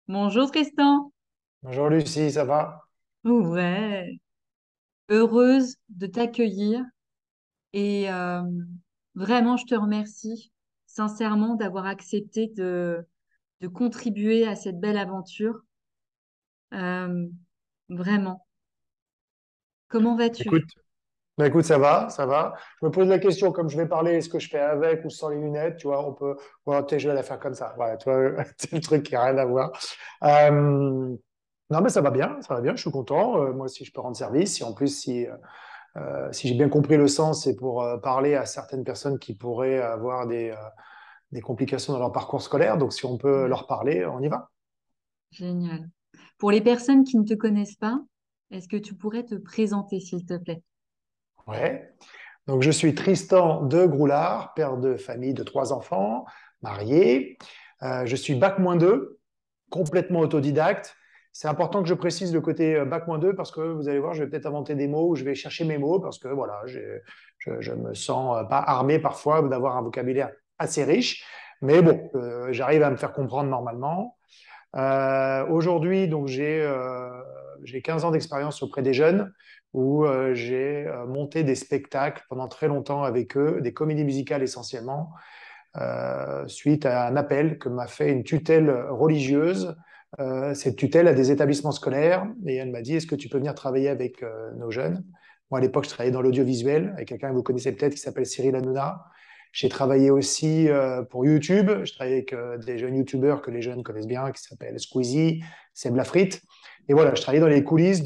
Bonjour Tristan. Bonjour Lucie, ça va? Ouais, heureuse de t'accueillir et vraiment je te remercie sincèrement d'avoir accepté de contribuer à cette belle aventure. Euh, Vraiment. Comment Écoute, vas-tu? écoute, ça va, ça va. Je me pose la question, comme je vais parler, est-ce que je fais avec ou sans les lunettes? Tu vois, on peut. Voilà, peut-être je vais la faire comme ça. Voilà, tu vois, c'est le truc qui n'a rien à voir. Non, mais ça va bien, ça va bien. Je suis content. Moi, si je peux rendre service, si en plus, si j'ai bien compris le sens, c'est pour parler à certaines personnes qui pourraient avoir des complications dans leur parcours scolaire. Donc, si on peut Ouais, leur parler, on y va. génial. Pour les personnes qui ne te connaissent pas, est-ce que tu pourrais te présenter s'il te plaît? Ouais. Donc, je suis Tristan de Groulard, père de famille de trois enfants, marié. Je suis bac-2, complètement autodidacte. C'est important que je précise le côté bac-2 parce que vous allez voir, je vais peut-être inventer des mots ou je vais chercher mes mots parce que voilà, je me sens pas armé parfois d'avoir un vocabulaire assez riche. Mais bon, j'arrive à me faire comprendre normalement. Aujourd'hui, donc j'ai 15 ans d'expérience auprès des jeunes où j'ai monté des spectacles pendant très longtemps avec eux, des comédies musicales essentiellement, suite à un appel que m'a fait une tutelle religieuse. Cette tutelle a des établissements scolaires et elle m'a dit, est-ce que tu peux venir travailler avec nos jeunes? Moi, à l'époque, je travaillais dans l'audiovisuel avec quelqu'un que vous connaissez peut-être qui s'appelle Cyril Hanouna. J'ai travaillé aussi pour YouTube. Je travaillais avec des jeunes YouTubeurs que les jeunes connaissent bien, qui s'appellent Squeezie, Seb Lafrite. Et voilà, je travaillais dans les coulisses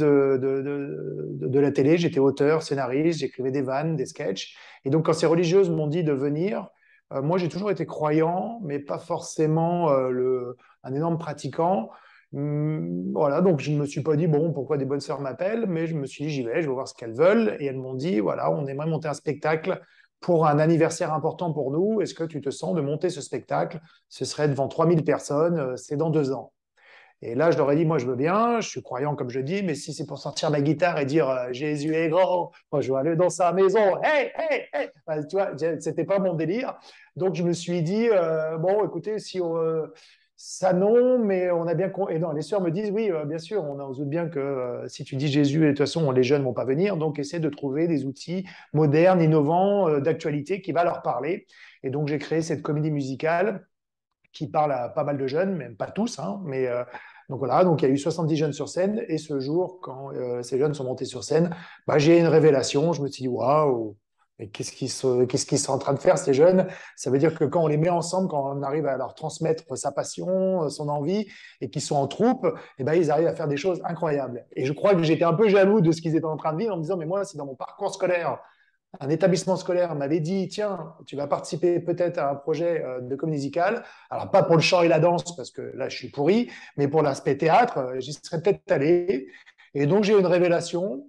de la télé. J'étais auteur, scénariste, j'écrivais des vannes, des sketchs. Et donc, quand ces religieuses m'ont dit de venir, moi, j'ai toujours été croyant, mais pas forcément un énorme pratiquant. Voilà, donc je ne me suis pas dit, bon, pourquoi des bonnes sœurs m'appellent, mais je me suis dit, j'y vais, je vais voir ce qu'elles veulent. Et elles m'ont dit, voilà, on aimerait monter un spectacle pour un anniversaire important pour nous. Est-ce que tu te sens de monter ce spectacle? Ce serait devant 3000 personnes, c'est dans 2 ans. Et là, je leur ai dit, moi, je veux bien, je suis croyant, comme je dis, mais si c'est pour sortir ma guitare et dire Jésus est grand, moi, je veux aller dans sa maison, hey, hey, hey, enfin, tu vois, c'était pas mon délire. Donc, je me suis dit, bon, écoutez, si ça non, mais on a bien. Et non, les sœurs me disent, oui, bien sûr, on se doute bien que si tu dis Jésus, et de toute façon, les jeunes vont pas venir, donc essaie de trouver des outils modernes, innovants, d'actualité qui va leur parler. Et donc, j'ai créé cette comédie musicale qui parle à pas mal de jeunes, même pas tous, hein, mais donc voilà, donc il y a eu 70 jeunes sur scène, et ce jour, quand ces jeunes sont montés sur scène, bah, j'ai une révélation, je me suis dit, waouh, mais qu'est-ce qu'ils sont en train de faire, ces jeunes? Ça veut dire que quand on les met ensemble, quand on arrive à leur transmettre sa passion, son envie, et qu'ils sont en troupe, eh ben, ils arrivent à faire des choses incroyables. Et je crois que j'étais un peu jaloux de ce qu'ils étaient en train de vivre en me disant, mais moi, si dans mon parcours scolaire, un établissement scolaire m'avait dit, tiens, tu vas participer peut-être à un projet de comédie musicale. Alors, pas pour le chant et la danse, parce que là, je suis pourri, mais pour l'aspect théâtre, j'y serais peut-être allé. Et donc, j'ai eu une révélation.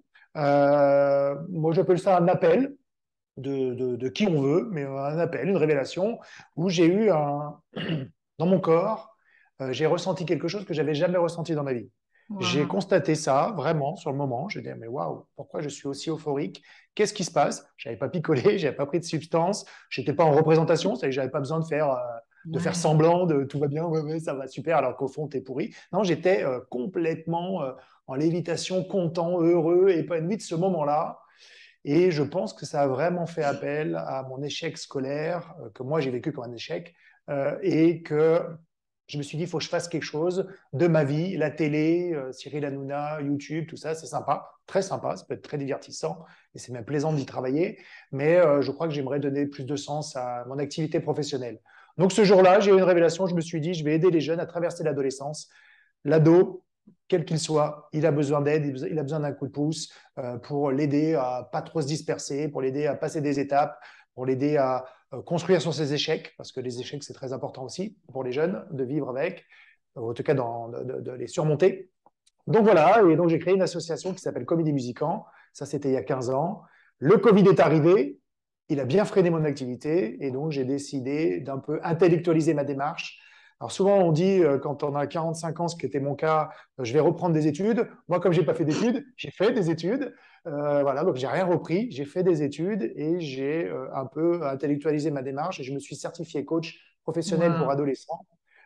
Moi, j'appelle ça un appel de qui on veut, mais un appel, une révélation, où j'ai eu dans mon corps, j'ai ressenti quelque chose que j'avais jamais ressenti dans ma vie. J'ai Waouh. constaté ça vraiment sur le moment. Je me dis, mais waouh, pourquoi je suis aussi euphorique? Qu'est-ce qui se passe? J'avais pas picolé, j'avais pas pris de substance, j'étais pas en représentation, c'est-à-dire que j'avais pas besoin de faire Ouais. semblant de tout va bien, ouais, ouais, ça va super, alors qu'au fond, t'es pourri. Non, j'étais complètement en lévitation, content, heureux, épanoui de ce moment-là. Et je pense que ça a vraiment fait appel à mon échec scolaire, que moi j'ai vécu comme un échec, et que je me suis dit, il faut que je fasse quelque chose de ma vie. La télé, Cyril Hanouna, YouTube, tout ça, c'est sympa, très sympa, ça peut être très divertissant, et c'est même plaisant d'y travailler, mais je crois que j'aimerais donner plus de sens à mon activité professionnelle. Donc ce jour-là, j'ai eu une révélation, je me suis dit, je vais aider les jeunes à traverser l'adolescence. L'ado, quel qu'il soit, il a besoin d'aide, il a besoin d'un coup de pouce pour l'aider à pas trop se disperser, pour l'aider à passer des étapes, pour l'aider à construire sur ses échecs, parce que les échecs, c'est très important aussi pour les jeunes, de vivre avec, en tout cas de les surmonter. Donc voilà, et donc j'ai créé une association qui s'appelle Comédie Musicant, ça c'était il y a 15 ans. Le Covid est arrivé, il a bien freiné mon activité, et donc j'ai décidé d'un peu intellectualiser ma démarche. Alors souvent on dit, quand on a 45 ans, ce qui était mon cas, je vais reprendre des études. Moi, comme j'ai pas fait d'études, j'ai fait des études. Voilà, donc j'ai rien repris, j'ai fait des études et j'ai un peu intellectualisé ma démarche et je me suis certifié coach professionnel pour Waouh. adolescents.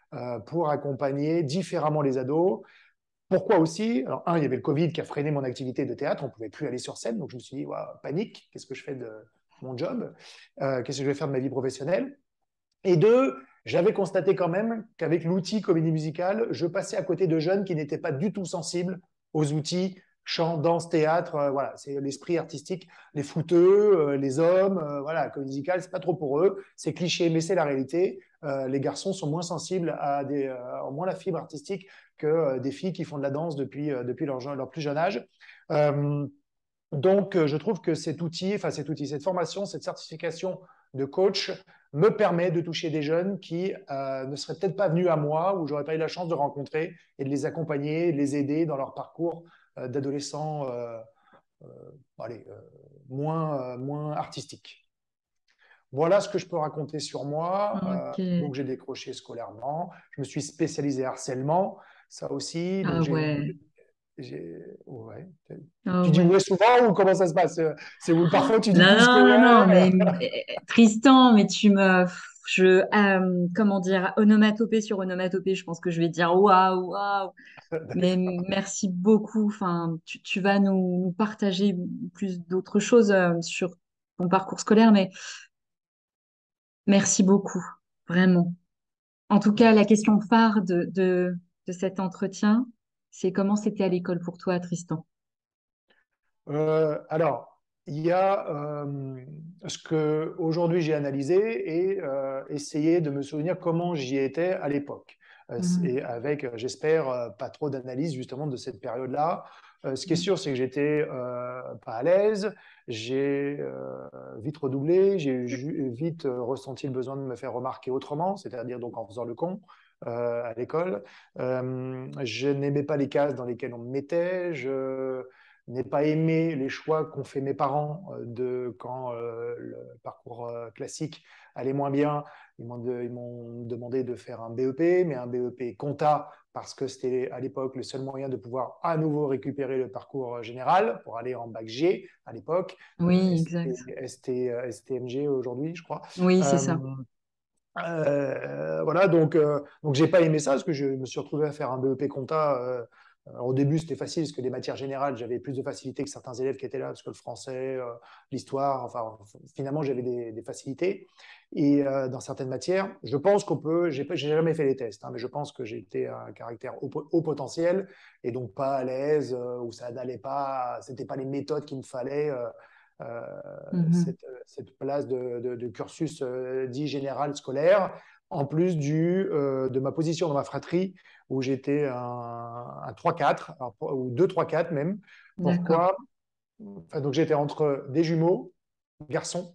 pour accompagner différemment les ados. Pourquoi aussi? Alors, un, il y avait le Covid qui a freiné mon activité de théâtre, on ne pouvait plus aller sur scène, donc je me suis dit, ouah, panique, qu'est-ce que je fais de mon job? Qu'est-ce que je vais faire de ma vie professionnelle? Et deux, j'avais constaté quand même qu'avec l'outil comédie musicale, je passais à côté de jeunes qui n'étaient pas du tout sensibles aux outils chant, danse, théâtre. Voilà, c'est l'esprit artistique, les footeux, les hommes. Voilà, la comédie musicale, c'est pas trop pour eux. C'est cliché, mais c'est la réalité. Les garçons sont moins sensibles ont moins la fibre artistique que des filles qui font de la danse depuis leur plus jeune âge. Euh, donc, je trouve que cette formation, cette certification de coach me permet de toucher des jeunes qui ne seraient peut-être pas venus à moi ou j'aurais pas eu la chance de rencontrer et de les accompagner, de les aider dans leur parcours d'adolescents euh, allez, moins artistiques. Voilà ce que je peux raconter sur moi. Ok. Donc, j'ai décroché scolairement. Je me suis spécialisé harcèlement, ça aussi. Donc, Ah ouais. ouais. Ah Tu dis ouais. ouais souvent ou comment ça se passe? C'est où parfois tu dis Non, plus que non, non, non, ouais. Tristan, mais comment dire, onomatopée sur onomatopée, je pense que je vais dire waouh, waouh. Mais merci beaucoup. Enfin, tu vas nous partager plus d'autres choses sur ton parcours scolaire, mais merci beaucoup, vraiment. En tout cas, la question phare de cet entretien, c'est comment c'était à l'école pour toi, Tristan? Alors, il y a ce que aujourd'hui j'ai analysé et essayé de me souvenir comment j'y étais à l'époque. Mhm. Et avec, j'espère, pas trop d'analyse justement de cette période-là. Ce qui est sûr, c'est que j'étais pas à l'aise, j'ai vite redoublé, vite ressenti le besoin de me faire remarquer autrement, c'est-à-dire donc en faisant le con à l'école. Je n'aimais pas les cases dans lesquelles on me mettait, je n'ai pas aimé les choix qu'ont fait mes parents quand le parcours classique allait moins bien. Ils m'ont demandé de faire un BEP, mais un BEP compta parce que c'était à l'époque le seul moyen de pouvoir à nouveau récupérer le parcours général pour aller en bac G à l'époque, Oui, exact. STMG aujourd'hui, je crois. Oui, c'est Euh, ça. voilà, donc j'ai pas aimé ça parce que je me suis retrouvé à faire un BEP compta. Alors, au début, c'était facile parce que les matières générales, j'avais plus de facilité que certains élèves qui étaient là parce que le français, l'histoire, enfin, finalement, j'avais des facilités. Et dans certaines matières, je pense j'ai jamais fait les tests, hein, mais je pense que j'étais un caractère haut potentiel et donc pas à l'aise, où ça n'allait pas, c'était pas les méthodes qu'il me fallait. Euh, Mhm. cette place de cursus dit général scolaire, en plus de ma position dans ma fratrie, où j'étais un 3-4, ou 2-3-4 même. D'accord. Pourquoi? Enfin, donc j'étais entre des jumeaux, garçons,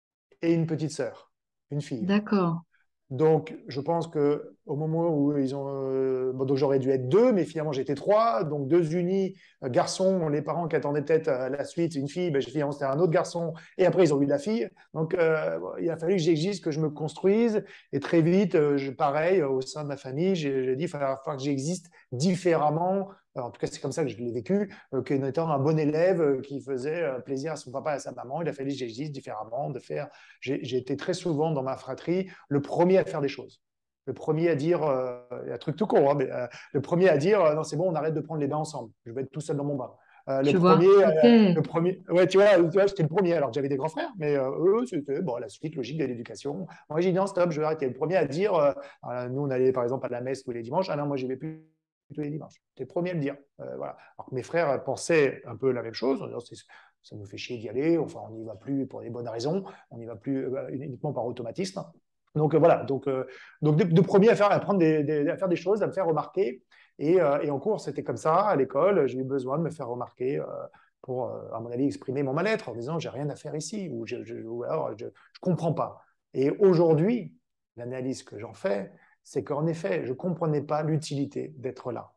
et une petite sœur, une fille. D'accord. Donc, je pense que au moment où ils ont, bon, donc j'aurais dû être deux, mais finalement j'étais trois, donc deux unis, garçons, les parents qui attendaient peut-être la suite, une fille, ben, finalement c'était un autre garçon, et après ils ont eu la fille. Donc, bon, il a fallu que j'existe, que je me construise, et très vite, pareil, au sein de ma famille, j'ai dit, il va falloir que j'existe différemment. Alors, en tout cas, c'est comme ça que je l'ai vécu, qu'en étant un bon élève qui faisait plaisir à son papa et à sa maman, il a fallu que j'existe différemment, j'ai été très souvent dans ma fratrie le premier à faire des choses. Le premier à dire, il y a un truc tout con, hein, mais le premier à dire, non, c'est bon, on arrête de prendre les bains ensemble. Je vais être tout seul dans mon bain. Tu vois? Ok. Ouais, tu vois, j'étais le premier. Alors que j'avais des grands frères, mais eux, c'était bon, la suite logique de l'éducation. Moi, j'ai dit non, stop, je vais arrêter. Le premier à dire, nous, on allait par exemple à la messe tous les dimanches. Ah non, moi, j'y vais plus tous les dimanches. J'étais le premier à le dire. Voilà. Alors que mes frères pensaient un peu la même chose. Ça nous fait chier d'y aller. Enfin, on n'y va plus pour des bonnes raisons. On n'y va plus uniquement par automatisme. Donc voilà, donc de premier à prendre à faire des choses, à me faire remarquer. Et en cours, c'était comme ça, à l'école, j'ai eu besoin de me faire remarquer pour, à mon avis, exprimer mon mal-être en disant j'ai rien à faire ici ou alors je ne comprends pas. Et aujourd'hui, l'analyse que j'en fais, c'est qu'en effet, je ne comprenais pas l'utilité d'être là.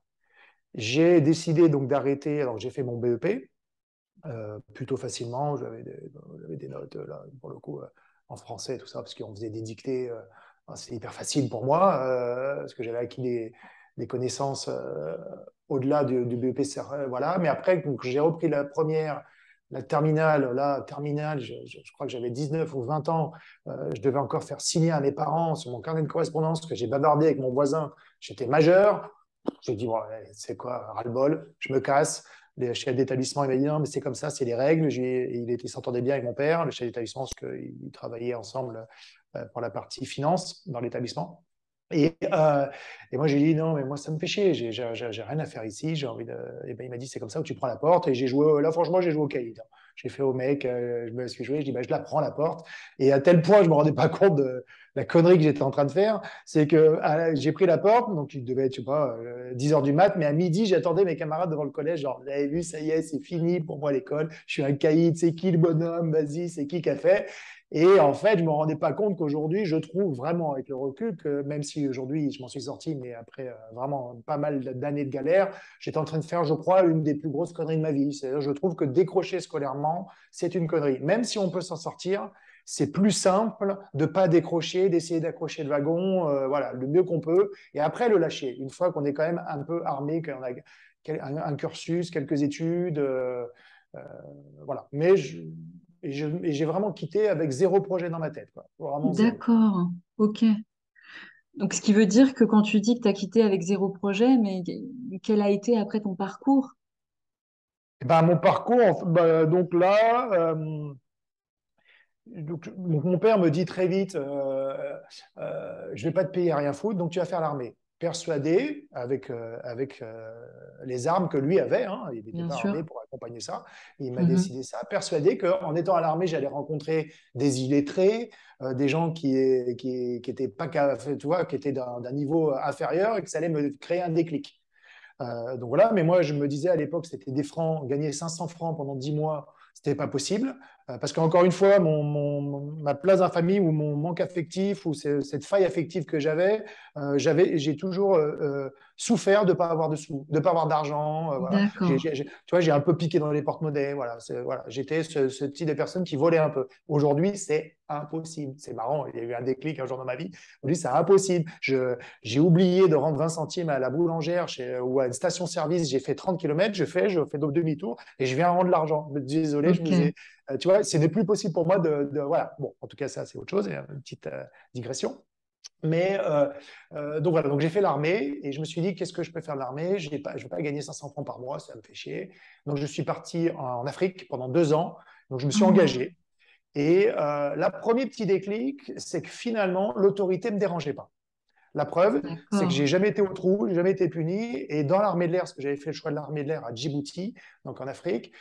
J'ai décidé donc d'arrêter, alors j'ai fait mon BEP, plutôt facilement. J'avais des notes, là, pour le coup, en français, tout ça, parce qu'on faisait des dictées. C'était hyper facile pour moi, parce que j'avais acquis des connaissances au-delà du BEP. Voilà. Mais après, j'ai repris la première. la terminale, là, terminale, je crois que j'avais 19 ou 20 ans, je devais encore faire signer à mes parents sur mon carnet de correspondance que j'ai bavardé avec mon voisin, j'étais majeur. J'ai dit, bon, c'est quoi, ras-le-bol, je me casse. Le chef d'établissement, il m'a dit, non, mais c'est comme ça, c'est les règles. Il s'entendait bien avec mon père, le chef d'établissement, parce qu'ils travaillaient ensemble pour la partie finance dans l'établissement. Et, euh, et moi, j'ai dit, non, mais moi, ça me fait chier, j'ai rien à faire ici, j'ai envie de... Et ben, il m'a dit, c'est comme ça où tu prends la porte. Et j'ai joué, là, franchement, j'ai joué au cahier. J'ai fait au mec, je me suis joué, je dis, ben, je la prends, la porte. Et à tel point, je ne me rendais pas compte de la connerie que j'étais en train de faire, c'est que j'ai pris la porte, donc il devait être, je sais pas, 10 heures du mat, mais à midi, j'attendais mes camarades devant le collège, genre, vous avez vu, ça y est, c'est fini pour moi l'école, je suis un caïd, c'est qui le bonhomme, vas-y, c'est qui a fait? Et en fait, je ne me rendais pas compte qu'aujourd'hui, je trouve vraiment avec le recul que même si aujourd'hui je m'en suis sorti, mais après vraiment pas mal d'années de galère, j'étais en train de faire, je crois, une des plus grosses conneries de ma vie. C'est-à-dire, je trouve que décrocher scolairement, c'est une connerie. Même si on peut s'en sortir, c'est plus simple de ne pas décrocher, d'essayer d'accrocher le wagon, voilà, le mieux qu'on peut, et après le lâcher. Une fois qu'on est quand même un peu armé, qu'on a un cursus, quelques études, euh, voilà. Mais et j'ai vraiment quitté avec zéro projet dans ma tête, quoi. Vraiment zéro. D'accord, ok. Donc, ce qui veut dire que quand tu dis que tu as quitté avec zéro projet, mais quel a été après ton parcours? Et ben, mon parcours, donc là, donc, mon père me dit très vite, je vais pas te payer à rien foutre, donc tu vas faire l'armée. Persuadé, avec les armes que lui avait, hein, il n'était Bien pas armé sûr. pour accompagner ça, il m'a Mhm. décidé ça, persuadé qu'en étant à l'armée, j'allais rencontrer des illettrés, des gens qui étaient pas, tu vois, qui étaient d'un niveau inférieur et que ça allait me créer un déclic. Donc voilà, mais moi je me disais à l'époque, c'était des francs, gagner 500 francs pendant 10 mois, c'était pas possible. Parce qu'encore une fois, ma place dans la famille ou mon manque affectif ou cette faille affective que j'ai toujours souffert de ne pas avoir de sous, de ne pas avoir d'argent. Voilà. D'accord. Tu vois, j'ai un peu piqué dans les porte-monnaies. Voilà, voilà. J'étais ce type de personne qui volait un peu. Aujourd'hui, c'est impossible. C'est marrant, il y a eu un déclic un jour dans ma vie. Aujourd'hui, c'est impossible. J'ai oublié de rendre 20 centimes à la boulangère ou à une station-service. J'ai fait 30 km, je fais demi-tour et je viens rendre l'argent. Désolé, je me Ok. disais, tu vois, ce n'est plus possible pour moi voilà. Bon, en tout cas, ça, c'est autre chose, une petite digression. Mais donc voilà, donc j'ai fait l'armée et je me suis dit, qu'est-ce que je peux faire de l'armée? Je ne vais pas gagner 500 francs par mois, ça me fait chier. Donc je suis parti en Afrique pendant 2 ans. Donc je me suis Ah, engagé. Et la premier petit déclic, c'est que finalement, l'autorité ne me dérangeait pas. La preuve, c'est que d'accord. j'ai jamais été au trou, j'ai jamais été puni. Et dans l'armée de l'air, parce que j'avais fait le choix de l'armée de l'air à Djibouti, donc en Afrique,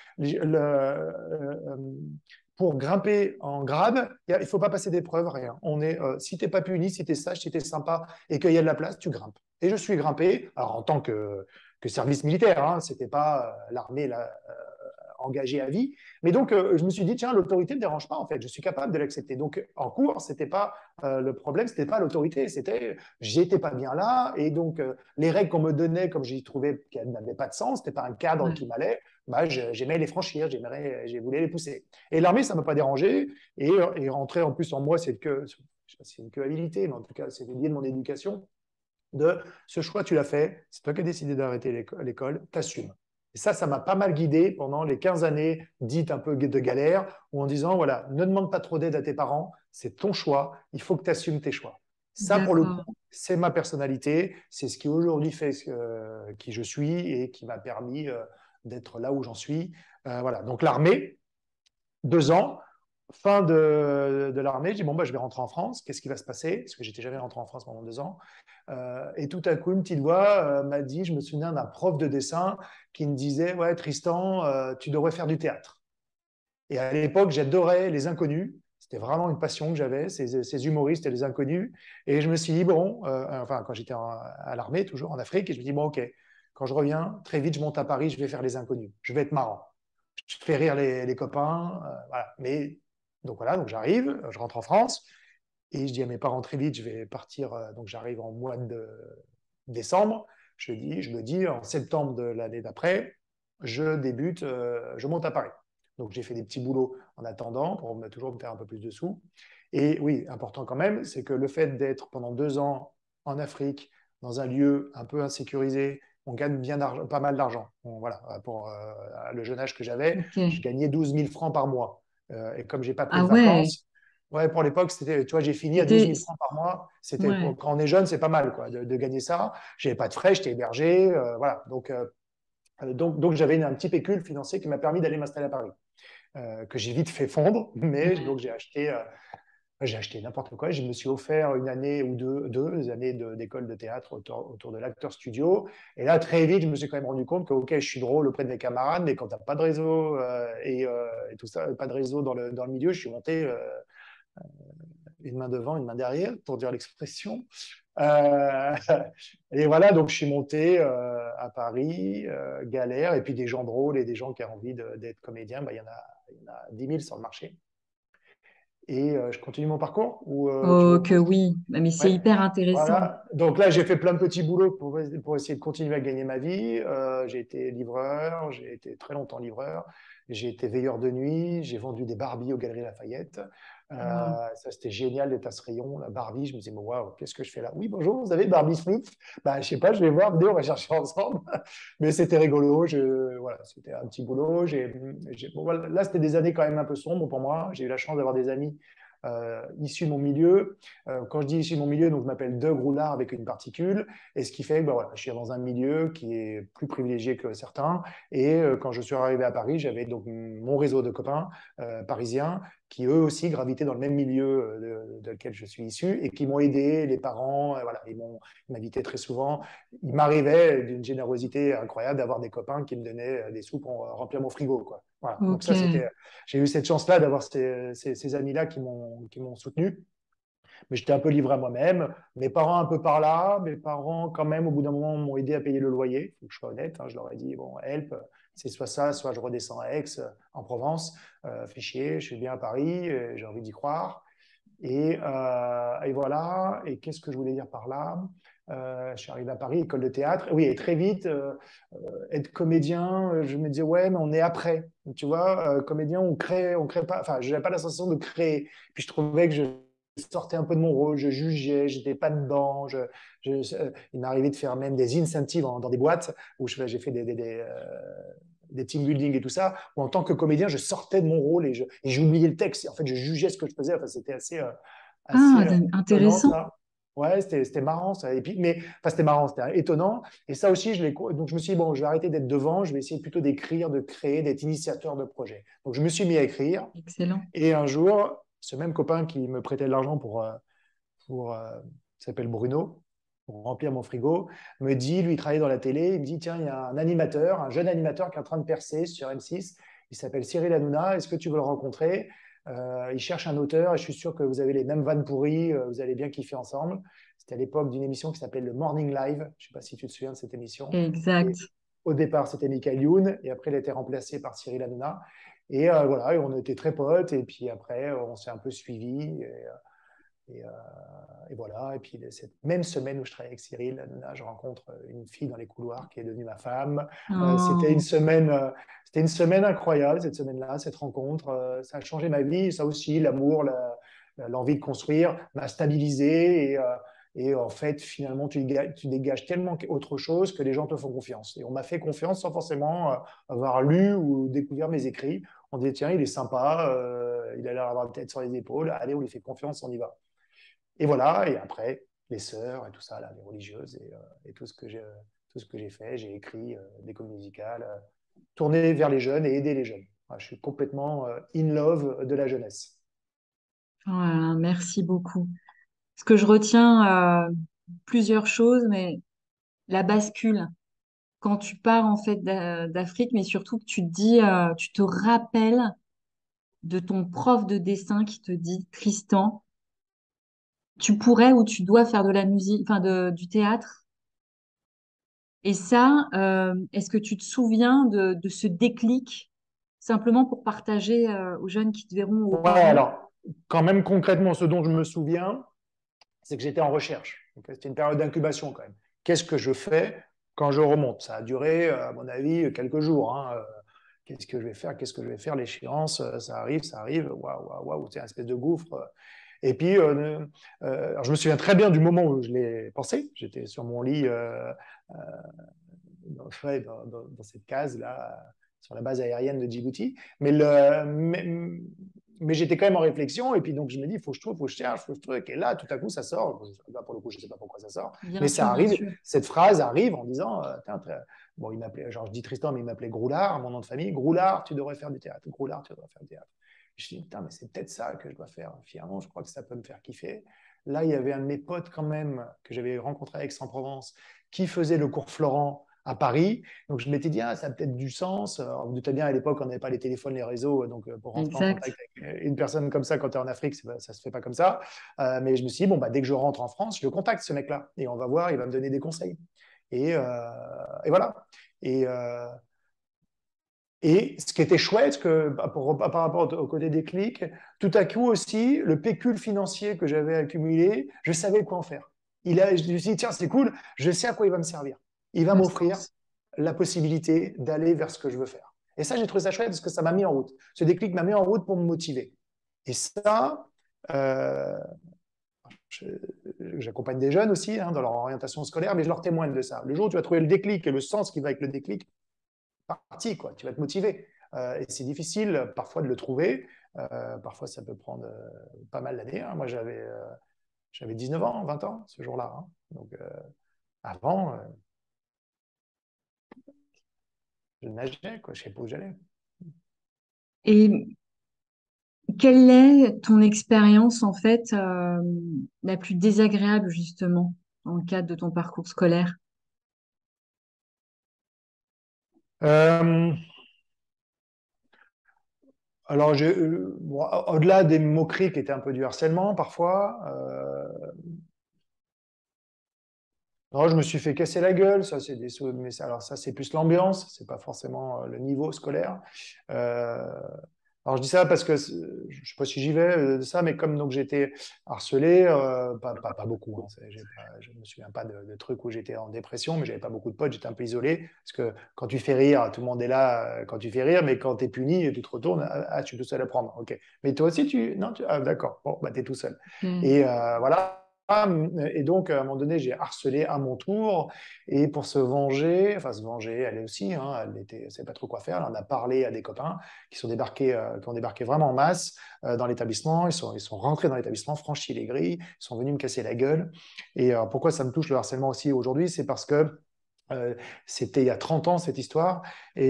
pour grimper en grade, il ne faut pas passer d'épreuve, rien. Si tu n'es pas puni, si tu es sage, si tu es sympa et qu'il y a de la place, tu grimpes. Et je suis grimpé, alors en tant que service militaire, hein, ce n'était pas l'armée là, engagé à vie. Mais donc, je me suis dit, tiens, l'autorité ne me dérange pas, en fait, je suis capable de l'accepter. Donc, en cours, c'était pas le problème, c'était pas l'autorité, c'était j'étais pas bien là, et donc les règles qu'on me donnait, comme j'y trouvais qu'elles n'avaient pas de sens, c'était pas un cadre Ouais. qui m'allait, bah, j'aimais les franchir, j'ai voulu les pousser. Et l'armée, ça m'a pas dérangé, et rentrer en plus en moi, je sais pas si c'est une qualité, mais en tout cas, c'est lié de mon éducation de ce choix, tu l'as fait, c'est toi qui as décidé d'arrêter l'école, t'assumes. Et ça m'a pas mal guidé pendant les 15 années dites un peu de galère, où en disant, voilà, ne demande pas trop d'aide à tes parents, c'est ton choix, il faut que tu assumes tes choix. Ça, pour le coup, D'accord. c'est ma personnalité, c'est ce qui aujourd'hui fait qui je suis et qui m'a permis d'être là où j'en suis. Voilà, donc l'armée, 2 ans, fin de l'armée, je dis bon, bah, je vais rentrer en France, qu'est-ce qui va se passer? Parce que j'étais jamais rentré en France pendant 2 ans. Et tout à coup, une petite voix m'a dit, je me souviens d'un prof de dessin qui me disait, ouais, Tristan, tu devrais faire du théâtre. Et à l'époque, j'adorais les inconnus. C'était vraiment une passion que j'avais, ces humoristes et les inconnus. Et je me suis dit, bon, enfin, quand j'étais à l'armée, toujours en Afrique, et je me dis, bon, ok, quand je reviens, très vite, je monte à Paris, je vais faire les inconnus. Je vais être marrant. Je fais rire les copains. Voilà. Mais donc voilà, donc j'arrive, je rentre en France. Et je dis à mes parents très vite, je vais partir. Donc j'arrive en mois de décembre. Je me dis, en septembre de l'année d'après, je monte à Paris. Donc j'ai fait des petits boulots en attendant pour toujours me faire un peu plus de sous. Et oui, important quand même, c'est que le fait d'être pendant 2 ans en Afrique, dans un lieu un peu insécurisé, on gagne pas mal d'argent. Bon, voilà, pour le jeune âge que j'avais, je Ok. gagnais 12 000 francs par mois. Et comme j'ai pas pris Ah de ouais, vacances, ouais, pour l'époque, c'était, tu vois, j'ai fini à 12 c'était... 000 francs par mois. C'était, Ouais. quand on est jeune, c'est pas mal, quoi, de gagner ça. J'avais pas de frais, j'étais hébergé, voilà. Donc j'avais un petit pécule financier qui m'a permis d'aller m'installer à Paris, que j'ai vite fait fondre, mais Ouais. donc j'ai acheté n'importe quoi. Je me suis offert une année ou deux années d'école de théâtre autour de l'acteur studio. Et là, très vite, je me suis quand même rendu compte que, ok, je suis drôle auprès de mes camarades, mais quand tu n'as pas de réseau et tout ça, pas de réseau dans le milieu, je suis monté une main devant, une main derrière, pour dire l'expression. Euh, et voilà, donc je suis monté à Paris, galère, et puis des gens drôles et des gens qui ont envie d'être comédiens, bah, il y en a 10 000 sur le marché. Et je continue mon parcours ou tu veux Oh que autre chose? oui, mais c'est Ouais. hyper intéressant. Voilà. Donc là, j'ai fait plein de petits boulots pour essayer de continuer à gagner ma vie. J'ai été livreur, j'ai été très longtemps livreur. J'ai été veilleur de nuit, j'ai vendu des Barbies aux Galeries Lafayette. Wow. Ça, c'était génial d'être à ce rayon, la Barbie. Je me disais, mais waouh, qu'est-ce que je fais là? Oui, bonjour, vous avez Barbie Sloop? Bah, je sais pas, je vais voir, venez, on va chercher ensemble. Mais c'était rigolo. Voilà, c'était un petit boulot. Bon, voilà, là, c'était des années quand même un peu sombres pour moi. J'ai eu la chance d'avoir des amis issus de mon milieu. Quand je dis issu de mon milieu, donc je m'appelle De Groulard avec une particule, et ce qui fait que bah, voilà, je suis dans un milieu qui est plus privilégié que certains. Et quand je suis arrivé à Paris, j'avais donc mon réseau de copains parisiens qui eux aussi gravitaient dans le même milieu de lequel je suis issu et qui m'ont aidé, les parents, voilà, ils m'invitaient très souvent. Il m'arrivait d'une générosité incroyable d'avoir des copains qui me donnaient des sous pour remplir mon frigo, quoi. Voilà. Donc Ok. ça, j'ai eu cette chance-là d'avoir ces amis-là qui m'ont soutenu. Mais j'étais un peu livré à moi-même. Mes parents un peu par là, mes parents quand même au bout d'un moment m'ont aidé à payer le loyer. Il faut que je sois honnête, hein, je leur ai dit, bon, help, c'est soit ça, soit je redescends à Aix, en Provence. Fais chier, je suis bien à Paris, j'ai envie d'y croire. Et voilà. Et qu'est-ce que je voulais dire par là? Je suis arrivé à Paris, école de théâtre. Oui, et très vite, être comédien, je me disais, ouais, mais on est après. Tu vois, comédien, on crée pas. Enfin, je n'avais pas la sensation de créer. Puis je trouvais que je sortais un peu de mon rôle, je jugeais, j'étais pas dedans. Il m'est arrivé de faire même des incentives dans des boîtes où j'ai fait des team building et tout ça, où en tant que comédien, je sortais de mon rôle et j'oubliais le texte. En fait, je jugeais ce que je faisais. Enfin, c'était assez Ah, étonnant, intéressant. ça. Ouais, c'était marrant, ça. Et puis, mais, enfin, c'était marrant, c'était étonnant. Et ça aussi, donc je me suis dit, bon, je vais arrêter d'être devant, je vais essayer plutôt d'écrire, de créer, d'être initiateur de projet. Donc, je me suis mis à écrire. Excellent. Et un jour, ce même copain qui me prêtait de l'argent il s'appelle Bruno, pour remplir mon frigo, me dit, lui, il travaillait dans la télé, il me dit, tiens, il y a un animateur, un jeune animateur qui est en train de percer sur M6, il s'appelle Cyril Hanouna, est-ce que tu veux le rencontrer? Il cherche un auteur et je suis sûr que vous avez les mêmes vannes pourries, vous allez bien kiffer ensemble. C'était à l'époque d'une émission qui s'appelait le Morning Live, je ne sais pas si tu te souviens de cette émission. Et Exact. au départ, c'était Michael Youn et après, il a été remplacé par Cyril Hanouna. Et voilà, et on était très potes et puis après, on s'est un peu suivis. Et, euh, et voilà. Et puis, cette même semaine où je travaillais avec Cyril Hanouna, je rencontre une fille dans les couloirs qui est devenue ma femme. Oh, C'était une semaine incroyable, cette semaine-là, cette rencontre. Ça a changé ma vie. Ça aussi, l'amour, l'envie de construire m'a stabilisé. Et en fait, finalement, tu dégages tellement autre chose que les gens te font confiance. Et on m'a fait confiance sans forcément avoir lu ou découvert mes écrits. On disait, tiens, il est sympa, il a l'air d'avoir la tête sur les épaules. Allez, on lui fait confiance, on y va. Et voilà, et après, les sœurs et tout ça, là, les religieuses et tout ce que j'ai fait, j'ai écrit des comédies musicales, tourné vers les jeunes et aider les jeunes. Voilà, je suis complètement in love de la jeunesse. voilà, merci beaucoup. Ce que je retiens, plusieurs choses, mais la bascule, quand tu pars en fait d'Afrique, mais surtout que tu te dis, tu te rappelles de ton prof de dessin qui te dit, Tristan, tu pourrais ou tu dois faire de la musique, enfin du théâtre. Et ça, est-ce que tu te souviens de ce déclic simplement pour partager aux jeunes qui te verront, aux Ouais, parents? alors, quand même concrètement, ce dont je me souviens, c'est que j'étais en recherche. Donc, c'était une période d'incubation quand même. Qu'est-ce que je fais quand je remonte? Ça a duré, à mon avis, quelques jours, hein. Qu'est-ce que je vais faire? Qu'est-ce que je vais faire? L'échéance, ça arrive, ça arrive. Waouh, waouh, waouh, c'est une espèce de gouffre. Et puis, alors je me souviens très bien du moment où je l'ai pensé. J'étais sur mon lit ouais, dans cette case-là, sur la base aérienne de Djibouti. Mais j'étais quand même en réflexion, et puis donc je me dis, il faut que je trouve, il faut que je cherche, il faut que je trouve, et là, tout à coup, ça sort. Là, pour le coup, je ne sais pas pourquoi ça sort, mais Bien ça sûr, bien arrive, sûr. cette phrase arrive en disant, bon, il m'appelait, genre je dis Tristan, mais il m'appelait Groulard, mon nom de famille, Groulard, tu devrais faire du théâtre, Groulard, tu devrais faire du théâtre. Je me dis, putain, mais c'est peut-être ça que je dois faire. Finalement, je crois que ça peut me faire kiffer. Là, il y avait un de mes potes quand même que j'avais rencontré à Aix-en-Provence qui faisait le cours Florent à Paris. Donc je m'étais dit, ah, ça a peut-être du sens. Alors, vous doutez bien, à l'époque, on n'avait pas les téléphones, les réseaux. Donc pour rentrer en Exact. contact avec une personne comme ça quand tu es en Afrique, ça ne se fait pas comme ça. Mais je me suis dit, bon, bah, dès que je rentre en France, je le contacte, ce mec-là. Et on va voir, il va me donner des conseils. Et voilà. Et, euh, et ce qui était chouette, par rapport au côté des clics, tout à coup aussi, le pécule financier que j'avais accumulé, je savais quoi en faire. Je me suis dit, tiens, c'est cool, je sais à quoi il va me servir. Il va Le m'offrir sens. la possibilité d'aller vers ce que je veux faire. Et ça, j'ai trouvé ça chouette parce que ça m'a mis en route. Ce déclic m'a mis en route pour me motiver. Et ça, euh, je- j'accompagne des jeunes aussi dans leur orientation scolaire, mais je leur témoigne de ça. Le jour où tu vas trouver le déclic et le sens qui va avec le déclic, parti, quoi. Tu vas te motiver. Et c'est difficile parfois de le trouver. Parfois, ça peut prendre pas mal d'années. Moi, j'avais 19 ans, 20 ans ce jour-là. Donc, avant, je nageais, quoi. Je ne savais pas où j'allais. Et quelle est ton expérience, en fait, la plus désagréable, justement, dans le cadre de ton parcours scolaire? Euh, alors, bon, au-delà des moqueries qui étaient un peu du harcèlement parfois, non, je me suis fait casser la gueule. Ça, c'est mais alors ça, c'est plus l'ambiance, c'est pas forcément le niveau scolaire. Euh, alors je dis ça parce que je sais pas si j'y vais de ça, mais comme donc j'étais harcelé, pas beaucoup. Je me souviens pas de trucs où j'étais en dépression, mais j'avais pas beaucoup de potes. J'étais un peu isolé parce que quand tu fais rire, tout le monde est là quand tu fais rire, mais quand tu es puni, tu te retournes, ah, je suis tout seul à prendre. Ok. Mais toi aussi, non, ah, d'accord. Bon, bah t'es tout seul. Ok. Et voilà. Et donc, à un moment donné, j'ai harcelé à mon tour. Et pour se venger, enfin se venger, elle aussi, elle savait pas trop quoi faire. Elle en a parlé à des copains qui ont débarqué vraiment en masse dans l'établissement. Ils sont rentrés dans l'établissement, franchi les grilles, ils sont venus me casser la gueule. Et pourquoi ça me touche le harcèlement aussi aujourd'hui, c'est parce que euh, c'était il y a 30 ans cette histoire,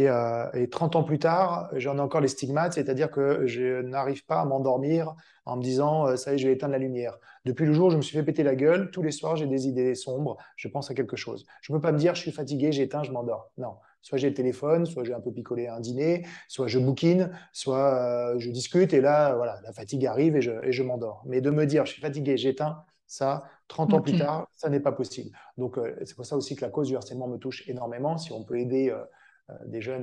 et 30 ans plus tard, j'en ai encore les stigmates, c'est-à-dire que je n'arrive pas à m'endormir en me disant ça y est, je vais éteindre la lumière. Depuis le jour où je me suis fait péter la gueule, tous les soirs j'ai des idées sombres, je pense à quelque chose. Je ne peux pas me dire je suis fatigué, j'éteins, je m'endors. Non. Soit j'ai le téléphone, soit j'ai un peu picolé à un dîner, soit je bouquine, soit je discute, et là, voilà, la fatigue arrive et je m'endors. Mais de me dire je suis fatigué, j'éteins, ça, 30 ans plus Ok. tard, ça n'est pas possible. Donc, c'est pour ça aussi que la cause du harcèlement me touche énormément. Si on peut aider des jeunes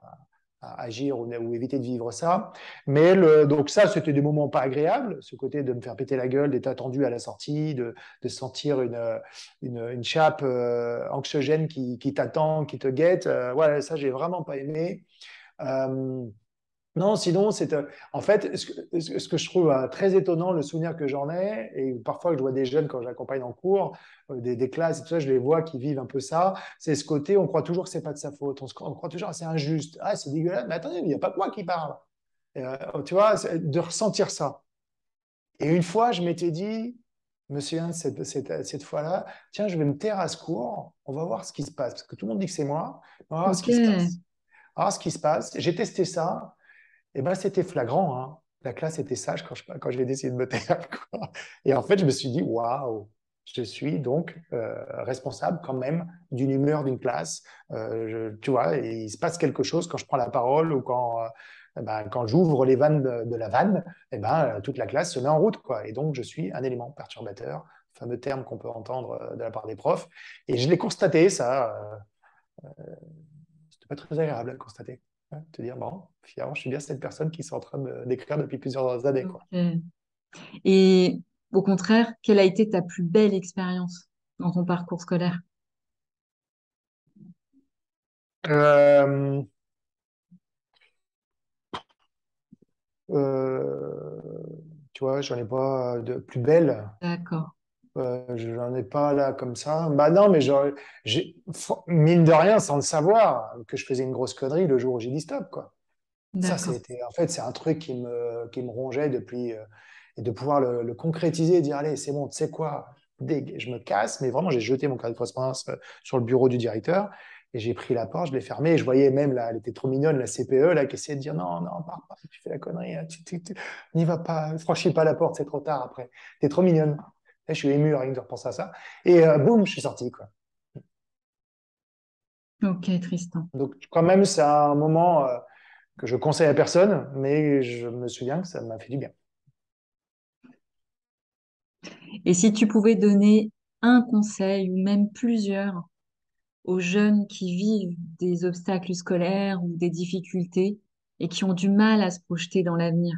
à agir ou éviter de vivre ça. Mais donc ça, c'était des moments pas agréables, ce côté de me faire péter la gueule, d'être attendu à la sortie, de sentir une chape anxiogène qui t'attend, qui te guette. Ouais, ça, j'ai vraiment pas aimé. Euh, non, sinon, en fait ce que je trouve très étonnant, le souvenir que j'en ai, et parfois je vois des jeunes quand j'accompagne en cours, des classes et tout ça, je les vois qui vivent un peu ça, c'est ce côté, on croit toujours que c'est pas de sa faute, on croit toujours, ah, c'est injuste, ah, c'est dégueulasse, mais attendez, il n'y a pas que moi qui parle. Tu vois, de ressentir ça. Et une fois, je m'étais dit, je me souviens de cette fois-là, tiens, je vais me taire à ce cours, on va voir ce qui se passe, parce que tout le monde dit que c'est moi, on va voir ce Ok. qui se passe. On va voir ce qui se passe. J'ai testé ça. Et ben, c'était flagrant, hein. La classe était sage quand j'ai décidé de me taire, quoi. Et en fait, je me suis dit, waouh, je suis donc responsable quand même d'une humeur d'une classe. Tu vois, et il se passe quelque chose quand je prends la parole ou quand j'ouvre les vannes de la vanne, et ben, toute la classe se met en route, quoi. Et donc, je suis un élément perturbateur, fameux terme qu'on peut entendre de la part des profs. Et je l'ai constaté, ça. C'était pas très agréable à le constater. Hein, te dire, bon, finalement, je suis bien cette personne qui sont en train de d'écrire depuis plusieurs années, quoi. Ok. Et au contraire, quelle a été ta plus belle expérience dans ton parcours scolaire? Euh, euh, Tu vois, j'en ai pas de plus belle. D'accord. Je n'en ai pas là comme ça. Bah non, mais mine de rien, sans le savoir, que je faisais une grosse connerie le jour où j'ai dit stop, quoi. Ça, D'accord. c'était, en fait, c'est un truc qui me rongeait depuis, et de pouvoir le concrétiser et dire, allez, c'est bon, tu sais quoi, je me casse, mais vraiment, j'ai jeté mon carnet de correspondance sur le bureau du directeur et j'ai pris la porte, je l'ai fermée et je voyais même, là, elle était trop mignonne, la CPE, là, qui essayait de dire, non, non, pars pas, tu fais la connerie, hein, n'y va pas, franchis pas la porte, c'est trop tard après. T'es trop mignonne. Là, je suis ému rien que de repenser à ça. Et boum, je suis sorti, quoi. Ok, Tristan. Donc, quand même, c'est un moment que je conseille à personne, mais je me souviens que ça m'a fait du bien. Et si tu pouvais donner un conseil ou même plusieurs aux jeunes qui vivent des obstacles scolaires ou des difficultés et qui ont du mal à se projeter dans l'avenir?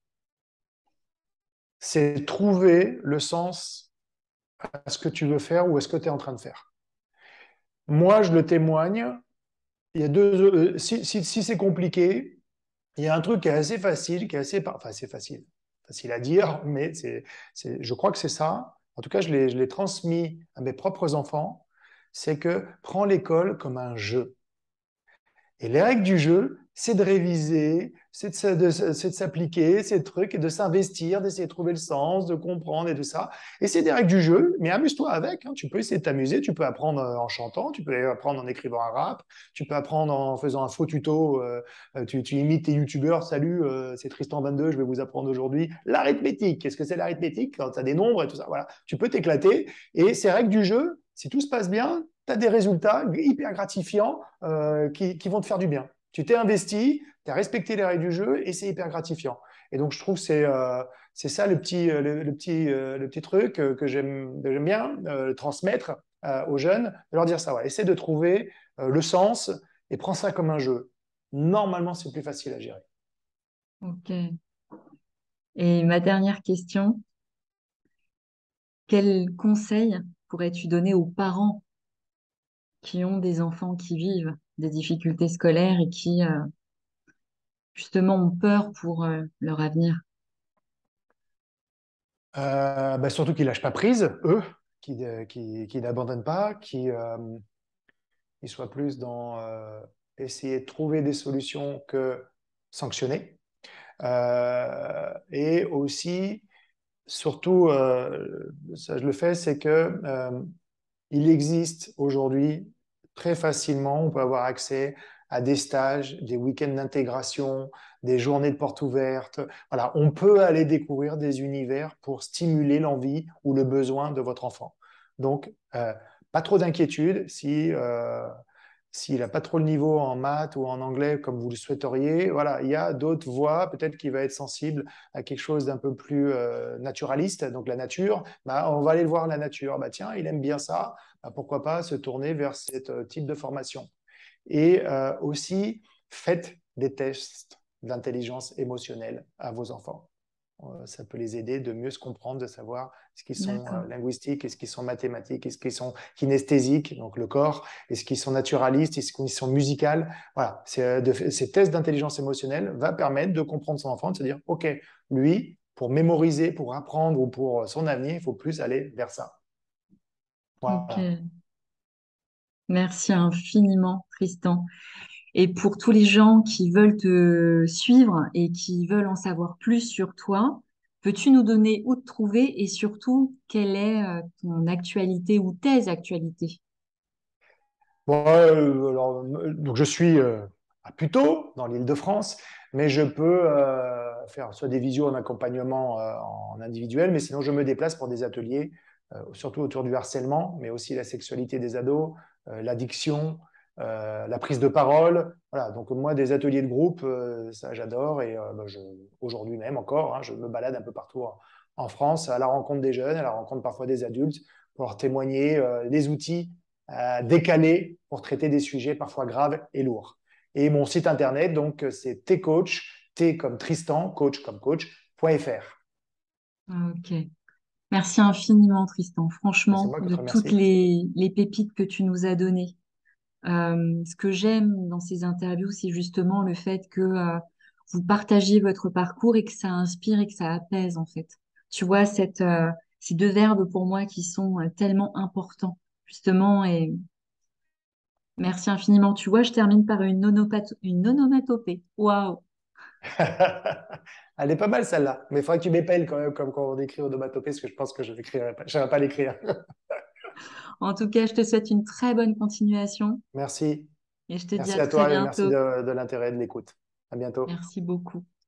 C'est trouver le sens à ce que tu veux faire ou à ce que tu es en train de faire. Moi, je le témoigne. Il y a si c'est compliqué, il y a un truc qui est assez facile, qui est enfin, c'est facile à dire, mais je crois que c'est ça. En tout cas, je l'ai transmis à mes propres enfants. C'est que prends l'école comme un jeu. Et les règles du jeu, c'est de réviser, c'est de s'appliquer, ces trucs, et de s'investir, d'essayer de trouver le sens, de comprendre et tout ça. Et c'est des règles du jeu, mais amuse-toi avec, hein. Tu peux essayer de t'amuser, tu peux apprendre en chantant, tu peux apprendre en écrivant un rap, tu peux apprendre en faisant un faux tuto. Tu imites tes youtubeurs, salut, c'est Tristan 22, je vais vous apprendre aujourd'hui l'arithmétique. Qu'est-ce que c'est l'arithmétique? Quand tu as des nombres et tout ça, voilà. Tu peux t'éclater. Et ces règles du jeu, si tout se passe bien, tu as des résultats hyper gratifiants qui vont te faire du bien. Tu t'es investi, tu as respecté les règles du jeu et c'est hyper gratifiant. Et donc, je trouve que c'est ça le petit truc que j'aime bien transmettre aux jeunes, de leur dire ça. Ouais, essaie de trouver le sens et prends ça comme un jeu. Normalement, c'est plus facile à gérer. Ok. Et ma dernière question, quel conseil pourrais-tu donner aux parents qui ont des enfants qui vivent des difficultés scolaires et qui, justement, ont peur pour leur avenir? Bah, surtout qu'ils lâchent pas prise, eux, qui n'abandonnent pas, qui soient plus dans essayer de trouver des solutions que sanctionner. Et aussi, surtout, ça je le fais, c'est que il existe aujourd'hui très facilement, on peut avoir accès à des stages, des week-ends d'intégration, des journées de portes ouvertes. Voilà, on peut aller découvrir des univers pour stimuler l'envie ou le besoin de votre enfant. Donc, pas trop d'inquiétude s'il n'a pas trop le niveau en maths ou en anglais comme vous le souhaiteriez. Voilà, il y a d'autres voies, peut-être qu'il va être sensible à quelque chose d'un peu plus naturaliste, donc la nature. Bah, on va aller le voir la nature. Bah, tiens, il aime bien ça. Bah, pourquoi pas se tourner vers ce type de formation. Et aussi, faites des tests d'intelligence émotionnelle à vos enfants. Ça peut les aider de mieux se comprendre, de savoir ce qui sont D'accord. linguistiques, est-ce qu'ils sont mathématiques, est-ce qu'ils sont kinesthésiques, donc le corps, est-ce qu'ils sont naturalistes, est-ce qu'ils sont musicales. Voilà, ces tests d'intelligence émotionnelle va permettre de comprendre son enfant, de se dire, OK, lui, pour mémoriser, pour apprendre ou pour son avenir, il faut plus aller vers ça. Voilà. Ok. Merci infiniment, Tristan. Et pour tous les gens qui veulent te suivre et qui veulent en savoir plus sur toi, peux-tu nous donner où te trouver et surtout quelle est ton actualité ou tes actualités? Bon, alors, donc je suis à Puteaux, dans l'Île-de-France, mais je peux faire soit des visios en accompagnement en individuel, mais sinon je me déplace pour des ateliers, surtout autour du harcèlement, mais aussi la sexualité des ados, l'addiction, la prise de parole. Voilà, donc moi, des ateliers de groupe, ça j'adore, et bah, aujourd'hui même encore, hein, je me balade un peu partout en France, à la rencontre des jeunes, à la rencontre parfois des adultes, pour leur témoigner des outils décalé pour traiter des sujets parfois graves et lourds. Et mon site internet, donc, c'est tcoach, T comme Tristan, coach comme coach.fr. Ok. Merci infiniment, Tristan. C'est Franchement, moi qui de te toutes remercie. les pépites que tu nous as données. Ce que j'aime dans ces interviews, c'est justement le fait que vous partagiez votre parcours et que ça inspire et que ça apaise, en fait. Tu vois, ces deux verbes pour moi qui sont tellement importants, justement. Et merci infiniment. Tu vois, je termine par une onomatopée. Waouh! Elle est pas mal celle-là, mais il faudrait que tu m'épelles quand même, comme quand on écrit onomatopée, parce que je pense que je ne saurais pas l'écrire. En tout cas, je te souhaite une très bonne continuation Merci. et je te dis Merci à à très toi et merci bientôt. de l'intérêt de l'écoute. À bientôt. Merci beaucoup.